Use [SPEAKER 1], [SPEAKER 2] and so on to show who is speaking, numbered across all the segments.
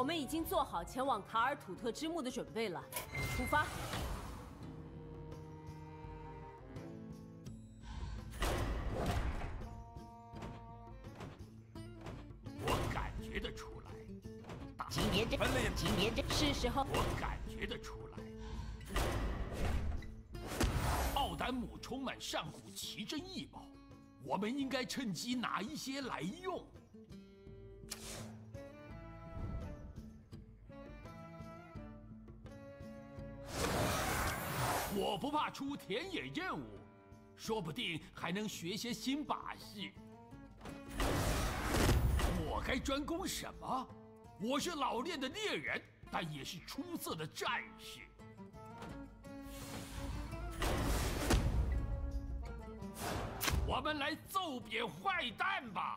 [SPEAKER 1] 我们已经做好前往卡尔土特之墓的准备了，出发。
[SPEAKER 2] 我感觉得出来，
[SPEAKER 3] 请别这，请别这，
[SPEAKER 1] 是时候。
[SPEAKER 2] 我感觉得出来，奥丹姆充满上古奇珍异宝，我们应该趁机拿一些来用。 我不怕出田野任务，说不定还能学些新把戏。我该专攻什么？我是老练的猎人，但也是出色的战士。我们来揍扁坏蛋吧！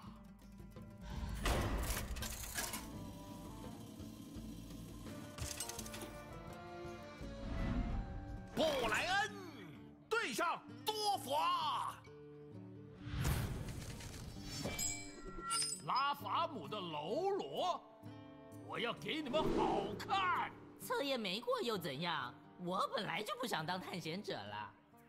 [SPEAKER 4] 布莱恩对上多佛，
[SPEAKER 2] 拉法姆的喽啰，我要给你们好看！
[SPEAKER 3] 测验没过又怎样？我本来就不想当探险者了。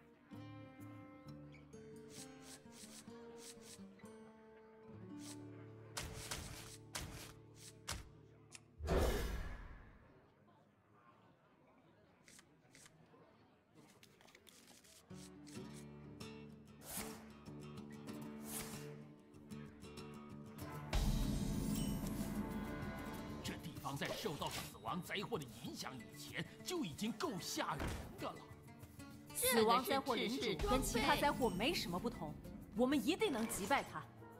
[SPEAKER 2] 在受到死亡灾祸的影响以前，就已经够吓人的了。
[SPEAKER 1] 死亡灾祸领主跟其他灾祸没什么不同，我们一定能击败他。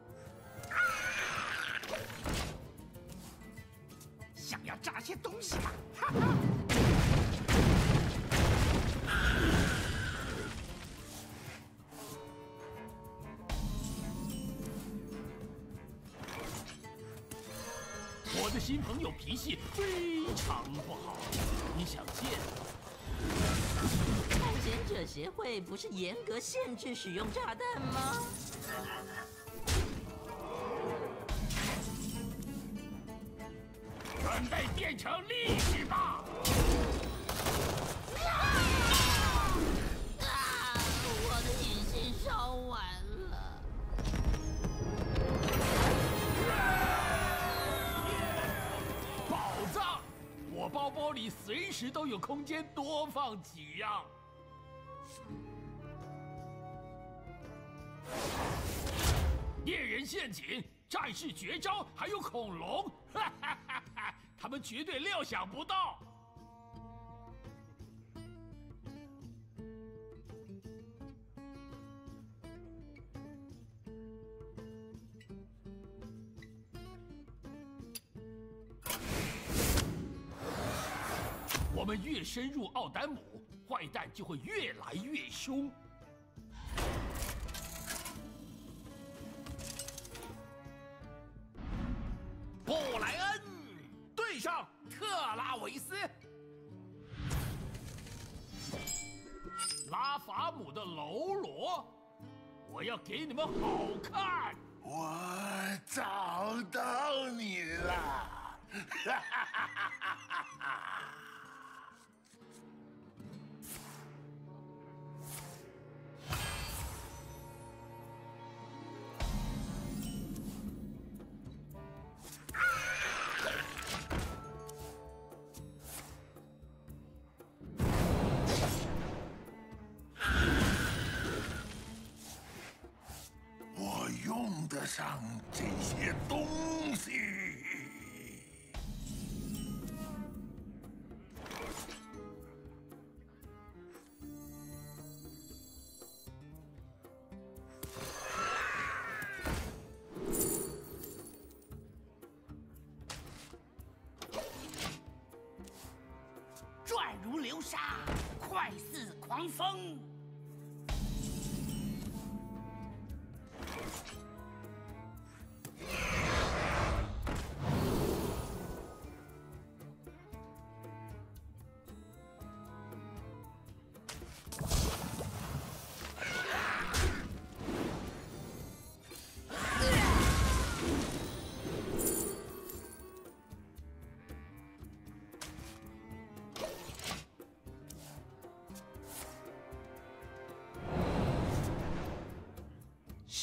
[SPEAKER 4] 想要炸些东西吧？哈哈！
[SPEAKER 2] 我的新朋友脾气非常不好，你想见？
[SPEAKER 3] 探险者协会不是严格限制使用炸弹吗？
[SPEAKER 2] 准备变成历史吧！
[SPEAKER 3] 我的引信烧完了。
[SPEAKER 2] 我包包里随时都有空间，多放几样。猎人陷阱、战士绝招，还有恐龙，哈哈哈哈！他们绝对料想不到。我们越深入奥丹姆，坏蛋就会越来越凶。
[SPEAKER 4] 布莱恩对上特拉维斯，
[SPEAKER 2] 拉法姆的喽啰，我要给你们好看！
[SPEAKER 5] 我找到你了！哈哈哈哈哈哈！ 我用得上这些东西。
[SPEAKER 4] 转如流沙，快似狂风。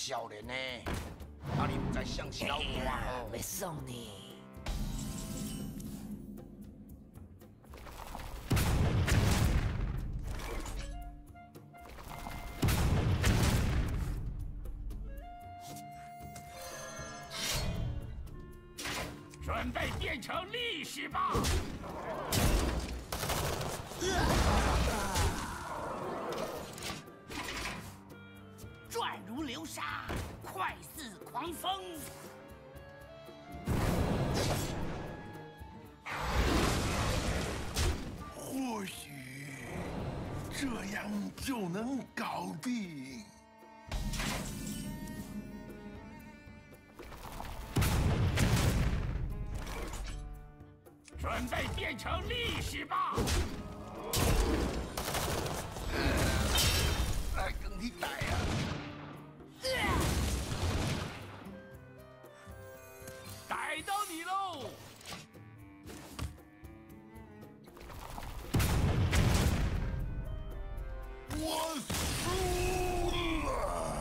[SPEAKER 5] 少年呢，你唔知像是老大哦。
[SPEAKER 3] 没送你。
[SPEAKER 2] 准备变成历史吧！
[SPEAKER 4] 转如流沙，快似狂风。
[SPEAKER 5] 或许这样就能搞定。
[SPEAKER 2] 准备变成历史吧！
[SPEAKER 5] 来跟你打呀！
[SPEAKER 2] 逮到你喽！
[SPEAKER 5] 我输了。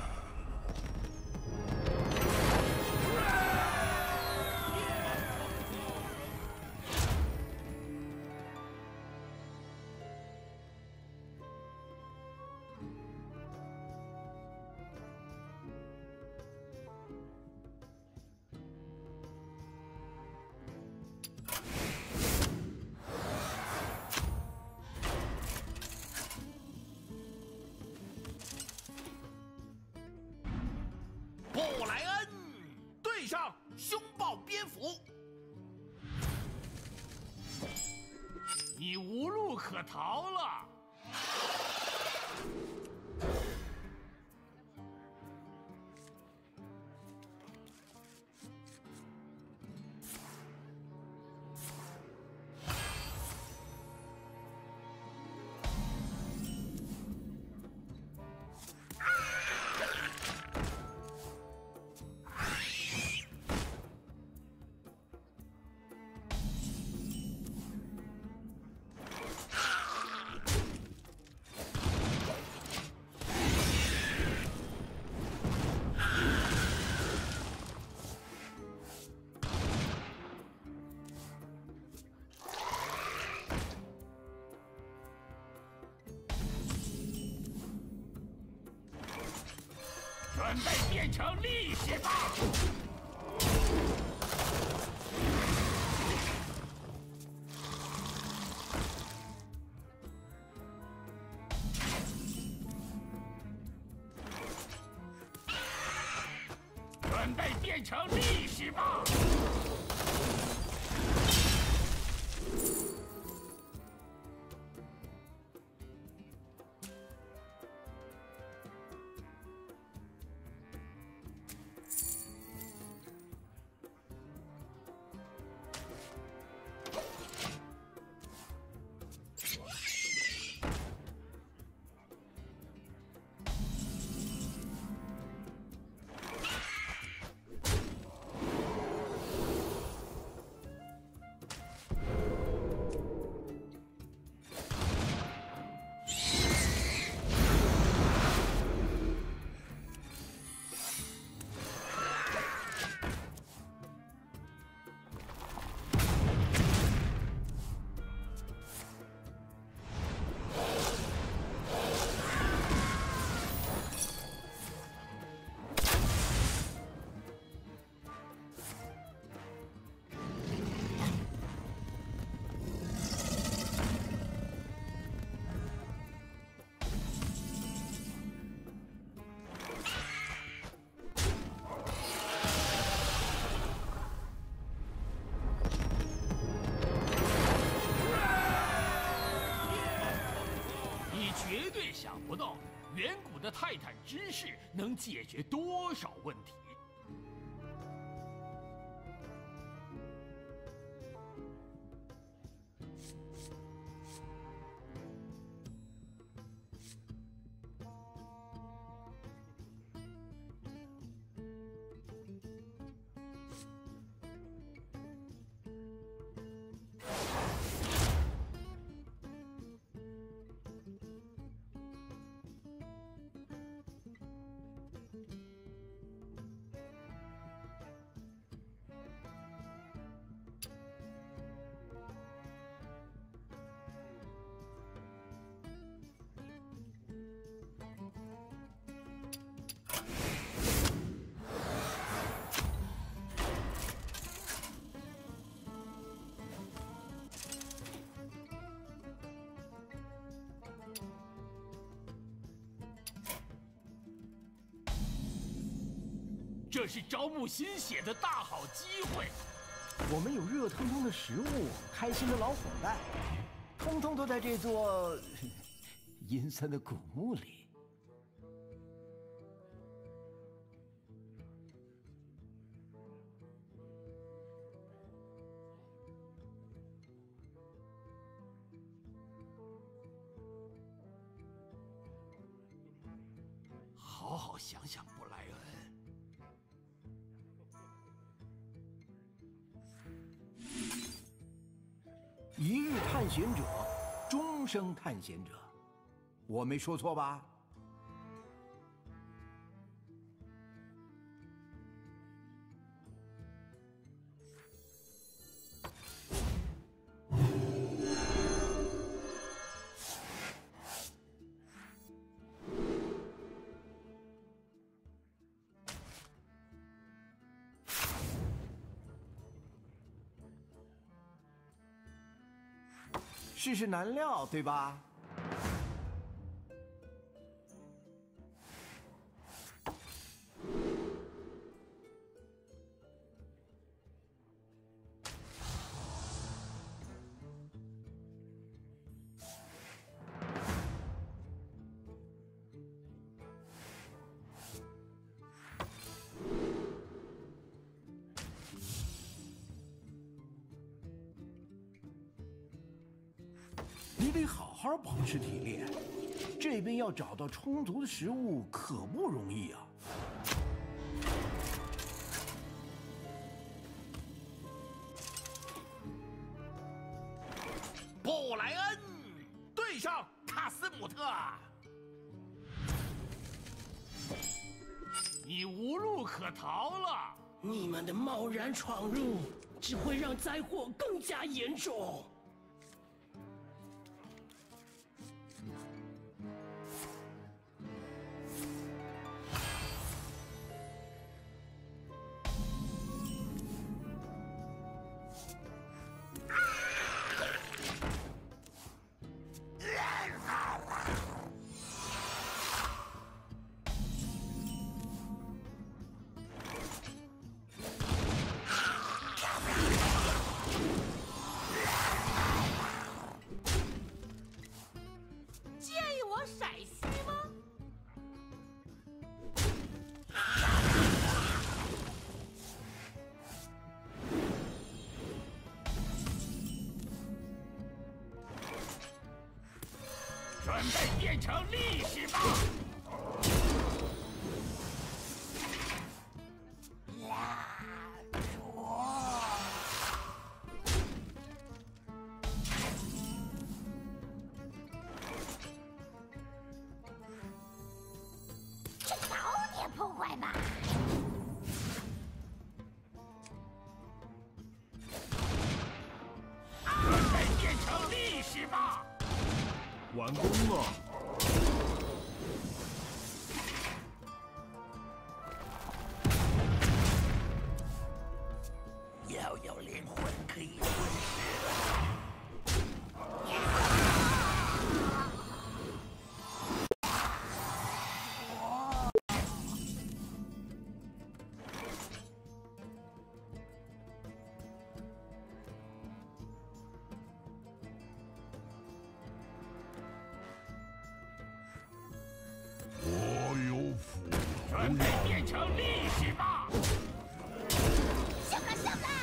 [SPEAKER 6] 布莱恩对上凶暴蝙蝠，
[SPEAKER 2] 你无路可逃了！准备变成历史吧！准备变成历史吧！绝对想不到，远古的泰坦知识能解决多少问题。 这是招募新血的大好机会。
[SPEAKER 7] 我们有热腾腾的食物，开心的老伙伴，通通都在这座阴森的古墓里。
[SPEAKER 2] 好好想想，布莱恩。
[SPEAKER 7] 一日探险者，终生探险者，我没说错吧？世事难料，对吧？你得好好保持体力，这边要找到充足的食物可不容易啊。
[SPEAKER 6] 布莱恩对上卡斯姆特，
[SPEAKER 2] 你无路可逃了。
[SPEAKER 4] 你们的贸然闯入，只会让灾祸更加严重。
[SPEAKER 2] 准备变成历史吧！
[SPEAKER 8] 早点破坏吧！
[SPEAKER 2] 准备变成历史吧！
[SPEAKER 9] 完工了。
[SPEAKER 4] 要有灵魂可以吞噬了。
[SPEAKER 5] 我有斧头
[SPEAKER 2] 准备变成历史吧！
[SPEAKER 8] 小个小个，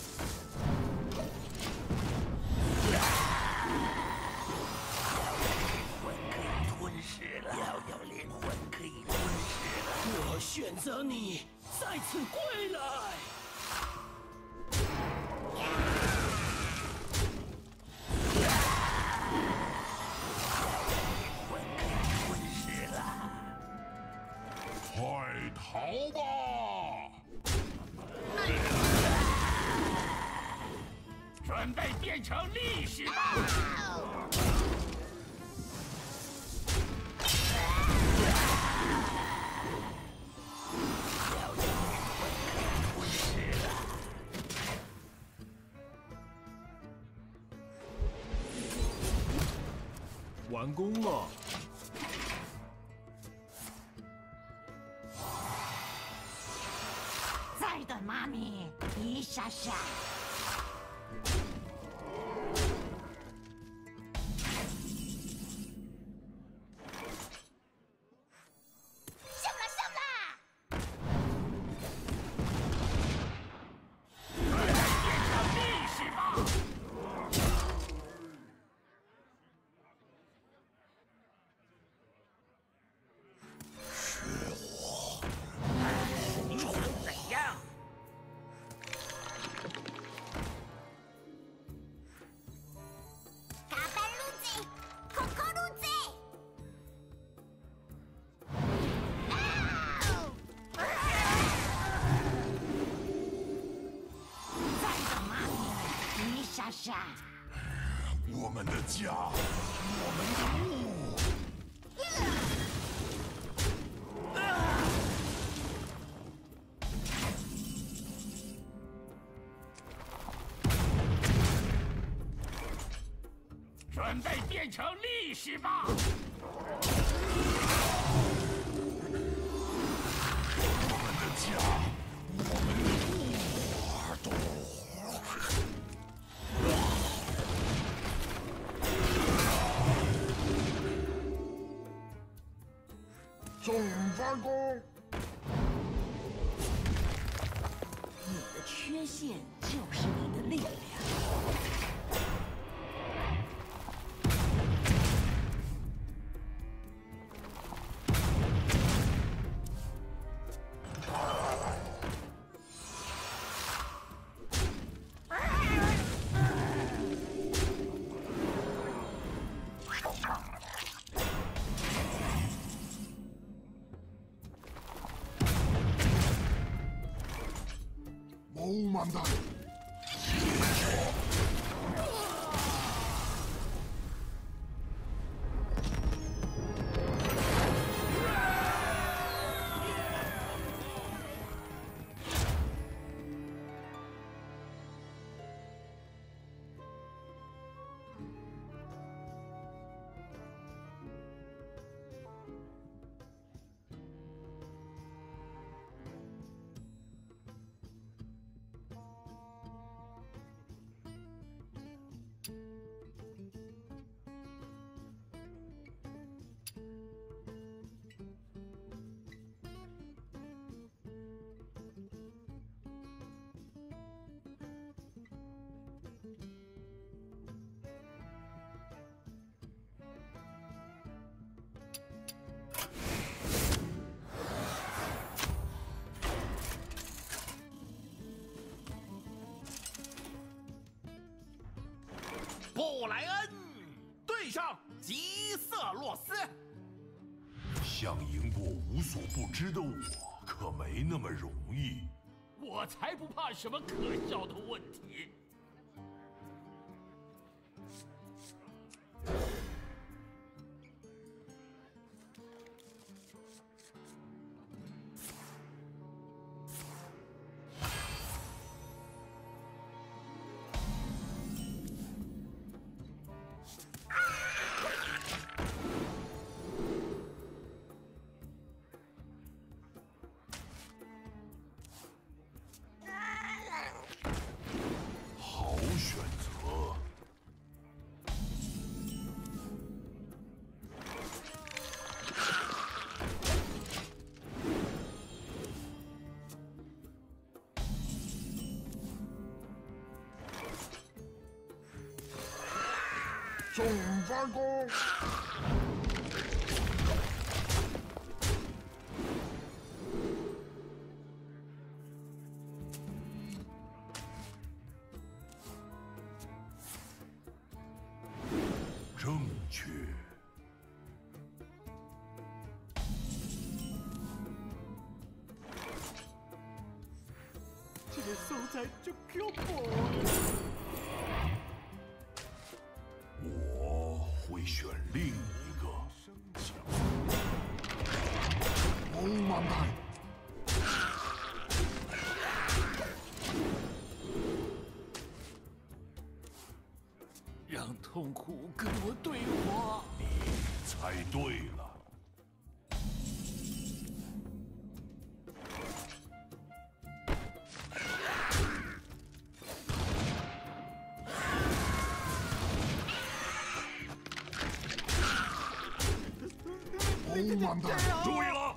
[SPEAKER 4] 吞噬了，要有灵魂可以吞噬了。我选择你再次归来。
[SPEAKER 5] 快逃吧！
[SPEAKER 2] 准备变成历史吧！
[SPEAKER 9] 完工了。
[SPEAKER 8] 妈咪，一下下。上啦上啦！
[SPEAKER 2] 历史吧！
[SPEAKER 4] 你想怎样？
[SPEAKER 8] 嘎班路子，可可路子。再等妈咪，一下下。
[SPEAKER 5] 我们的家，我们的物。
[SPEAKER 2] 准备变成历史吧！
[SPEAKER 5] 我们的家，我们的耳朵。总发功。
[SPEAKER 1] 你的缺陷就是你的力量。
[SPEAKER 5] 谋满蛋。
[SPEAKER 6] 布莱恩对上吉瑟洛斯。
[SPEAKER 5] 想赢过无所不知的我，可没那么容易。
[SPEAKER 2] 我才不怕什么可笑的问题。
[SPEAKER 5] 好选择。总发功。正确。
[SPEAKER 7] 这个素材就够我。
[SPEAKER 5] 我会选另一个。欧曼泰。
[SPEAKER 2] 让痛苦跟我对话。
[SPEAKER 5] 你猜对了。 完蛋！
[SPEAKER 6] 注意了！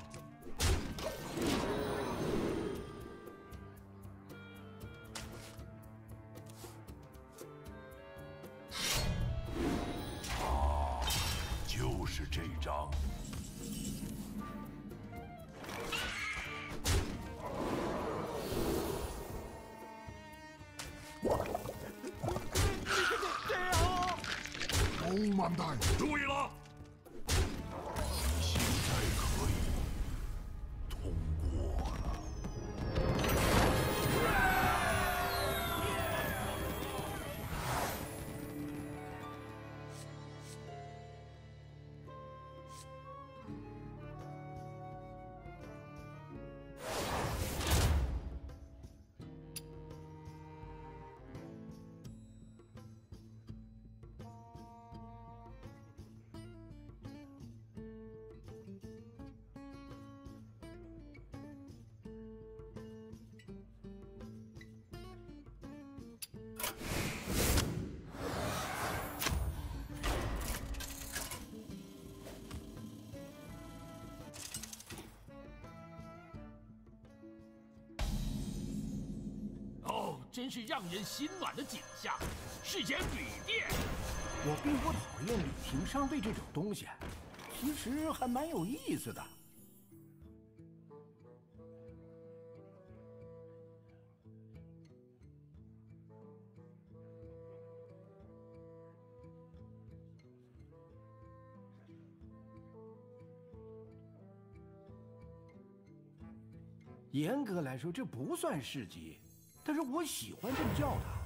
[SPEAKER 5] 就是这张。哦，完蛋！
[SPEAKER 6] 注意了！
[SPEAKER 5] 现在可以通过了。
[SPEAKER 2] 真是让人心暖的景象。世间旅店，
[SPEAKER 7] 我并不讨厌旅行商队这种东西，其实还蛮有意思的。严格来说，这不算市集。 但是我喜欢这么叫它。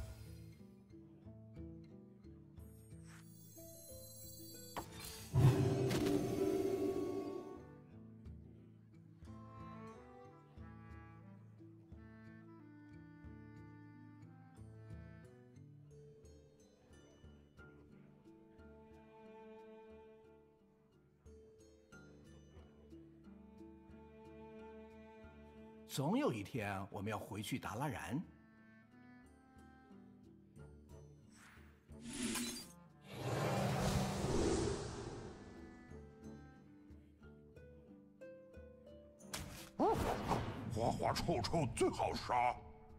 [SPEAKER 7] 总有一天，我们要回去达拉然。
[SPEAKER 5] 花花臭臭最好杀。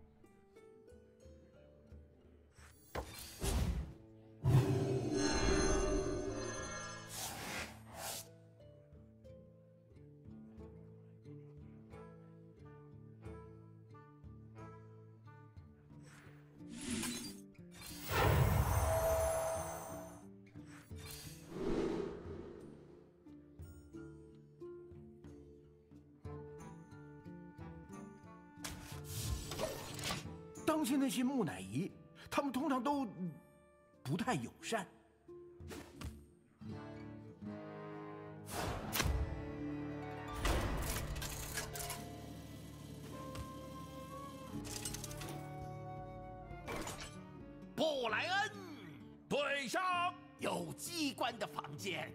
[SPEAKER 5] 当心那些木乃伊，他们通常都不太友善。
[SPEAKER 6] 布莱恩，对上有机关的房间。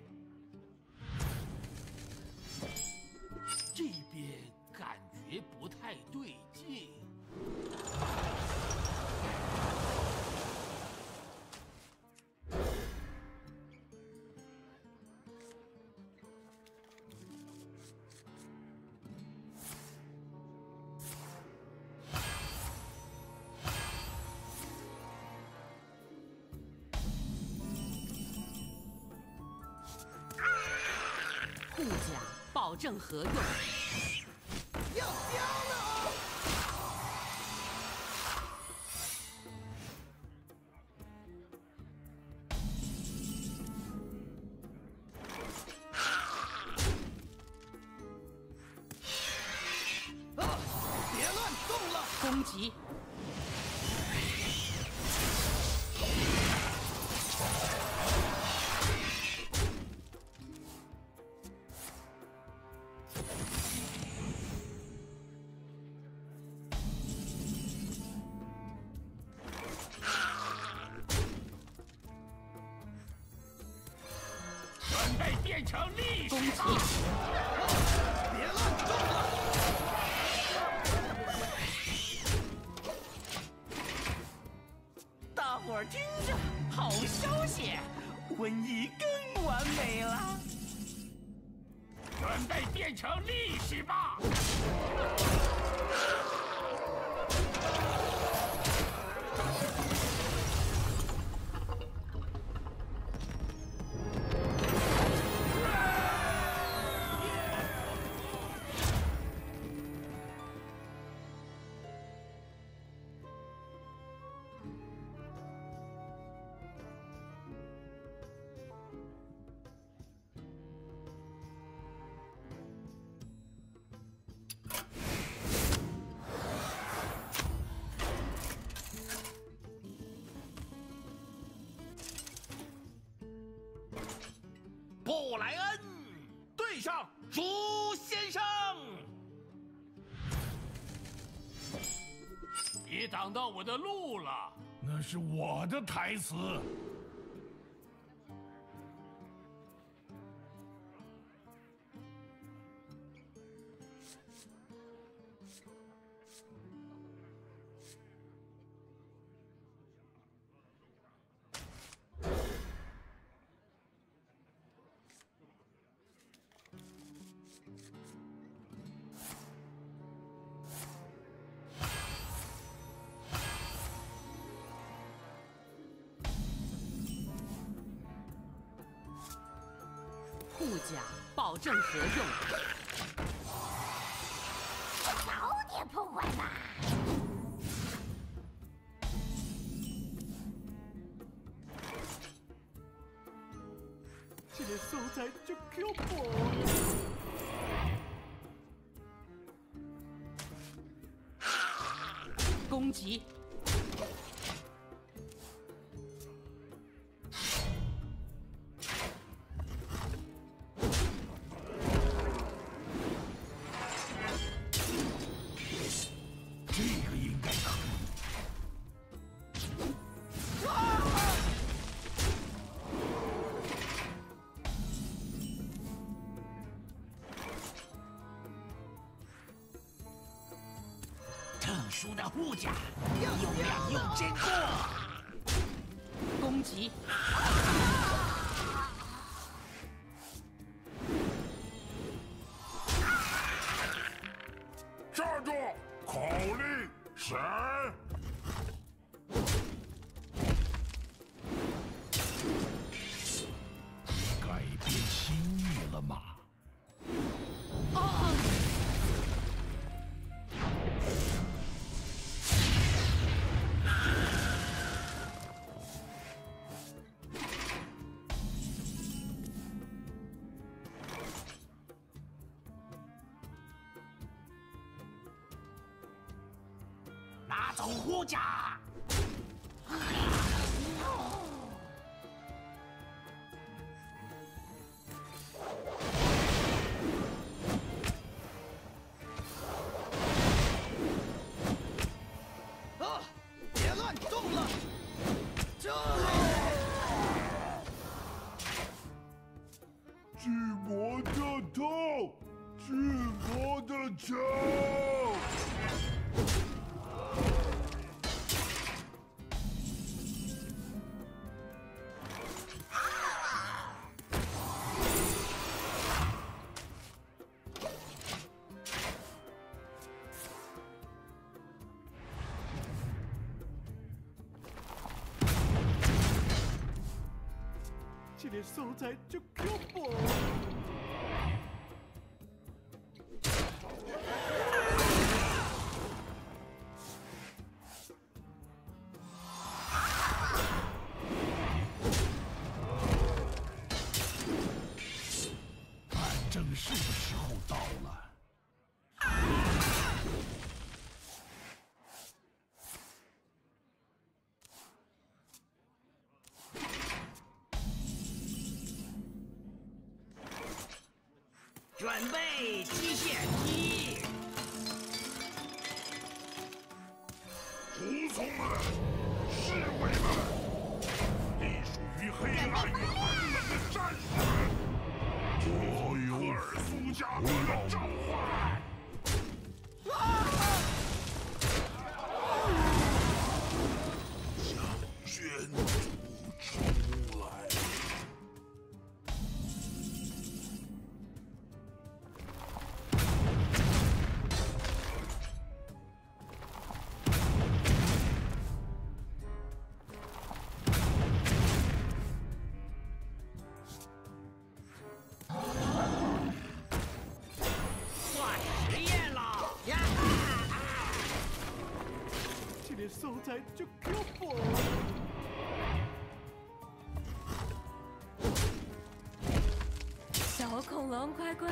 [SPEAKER 2] 这边感觉不太对劲。
[SPEAKER 1] 护甲保证合用。
[SPEAKER 6] 要标了！别乱动了！
[SPEAKER 1] 攻击！
[SPEAKER 2] 变成历史！
[SPEAKER 1] 攻击！
[SPEAKER 6] 别乱动了！
[SPEAKER 4] 大伙儿听着，好消息，瘟疫更完美了。
[SPEAKER 2] 准备变成历史吧！
[SPEAKER 6] 布莱恩对上猪先生，
[SPEAKER 2] 别挡到我的路了！
[SPEAKER 5] 那是我的台词。
[SPEAKER 3] 护甲保证合用。
[SPEAKER 8] 早点破坏吧！
[SPEAKER 7] 这个所在就恐怖。
[SPEAKER 3] 攻击！
[SPEAKER 5] 这个应该可以。
[SPEAKER 4] 特殊的护甲，又亮又坚固。
[SPEAKER 3] 攻击！
[SPEAKER 5] 站住！口令神。改变心意了吗？
[SPEAKER 4] 拿走护甲！
[SPEAKER 6] 别乱动了！
[SPEAKER 5] 巨魔的头，巨魔的球。
[SPEAKER 7] 这个所在就恐怖。
[SPEAKER 5] 反正是的时候到了。
[SPEAKER 4] 准备机械踢！
[SPEAKER 5] 仆从们，侍卫们，隶属于黑暗与寒冷的战士们，我有科尔苏加德的召唤。向卷土重来。
[SPEAKER 7] 素材就漂泊。
[SPEAKER 1] 小恐龙乖乖。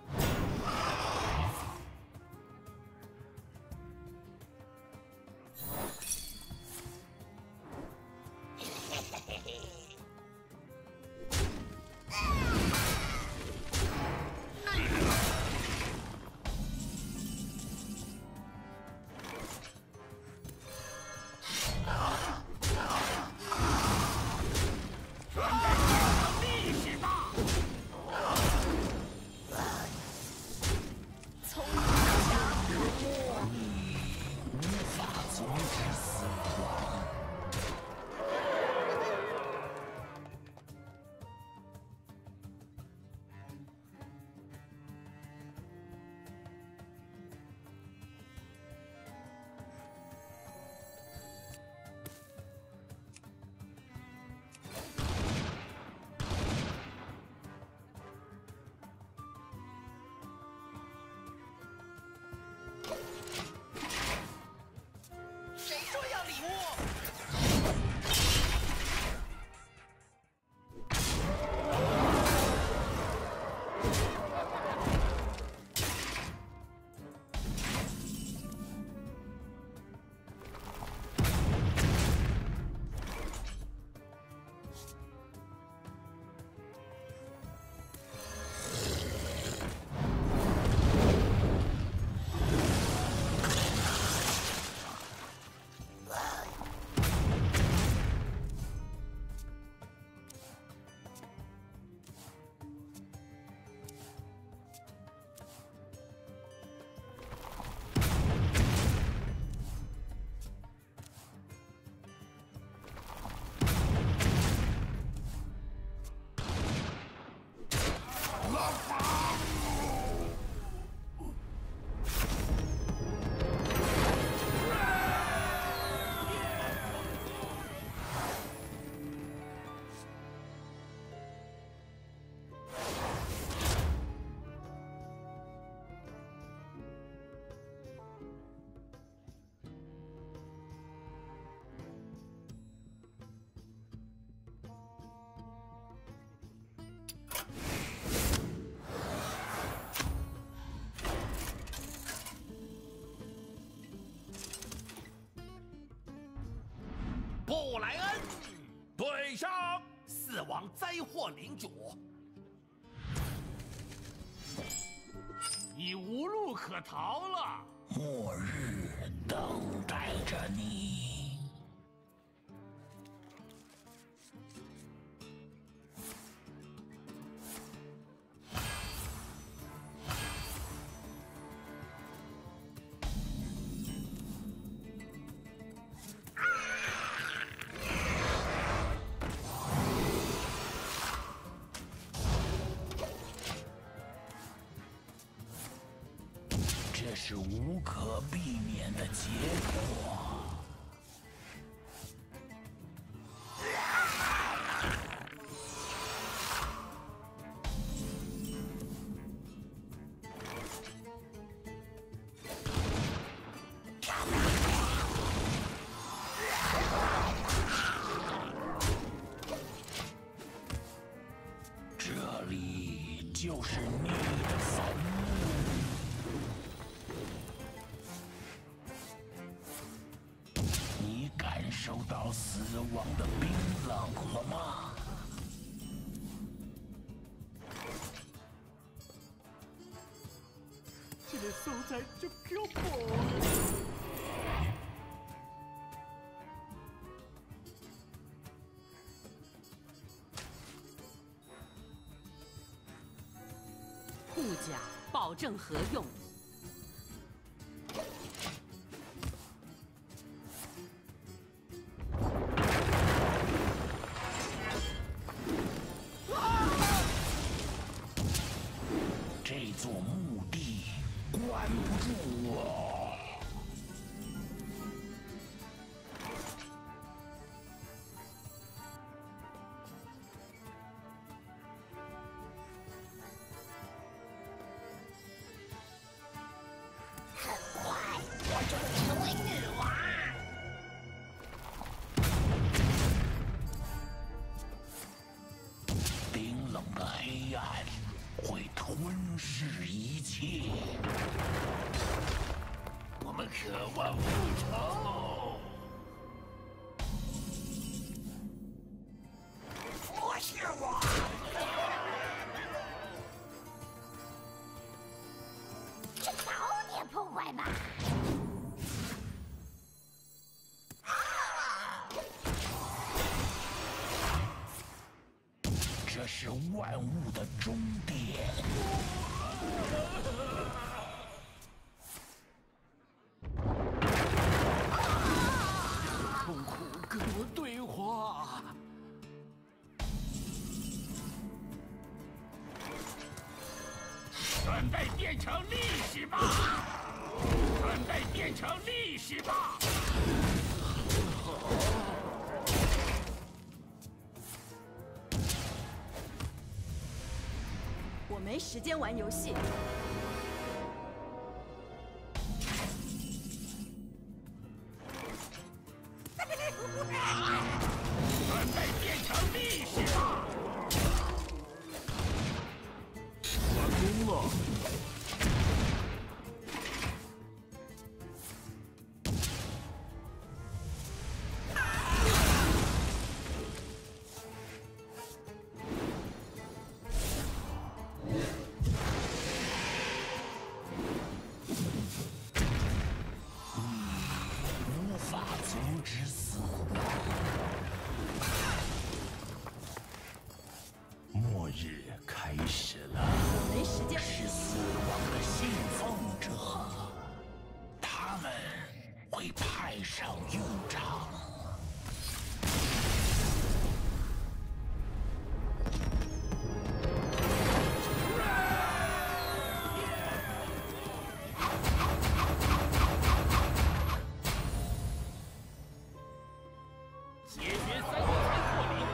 [SPEAKER 6] 布莱恩对上死亡灾祸领主，
[SPEAKER 2] 你无路可逃了。
[SPEAKER 4] 末日等待着你。这是无可避免的结果。这里就是你的坟墓。你感受到死亡的冰冷了吗？
[SPEAKER 7] 这个素材就漂泊。
[SPEAKER 1] 护甲保证合用。
[SPEAKER 4] 这座墓地关不住我。
[SPEAKER 8] 很快我就会成为女王。
[SPEAKER 4] 黑暗会吞噬一切。我们渴望复仇。不是我。
[SPEAKER 8] 就早点破坏吧。
[SPEAKER 4] 这是万物的终点。
[SPEAKER 7] 痛苦跟我对话。
[SPEAKER 2] 准备变成历史吧！准备变成历史吧！
[SPEAKER 1] 我没时间玩游戏。
[SPEAKER 2] 准备变成历史吧！
[SPEAKER 9] 完工了。
[SPEAKER 4] 无法阻止死亡。末日开始了。
[SPEAKER 1] 没时间。
[SPEAKER 4] 是死亡的信奉者，他们会派上用场。
[SPEAKER 2] 解决三国才破零，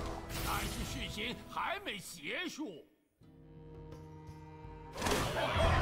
[SPEAKER 2] 但是事情还没结束。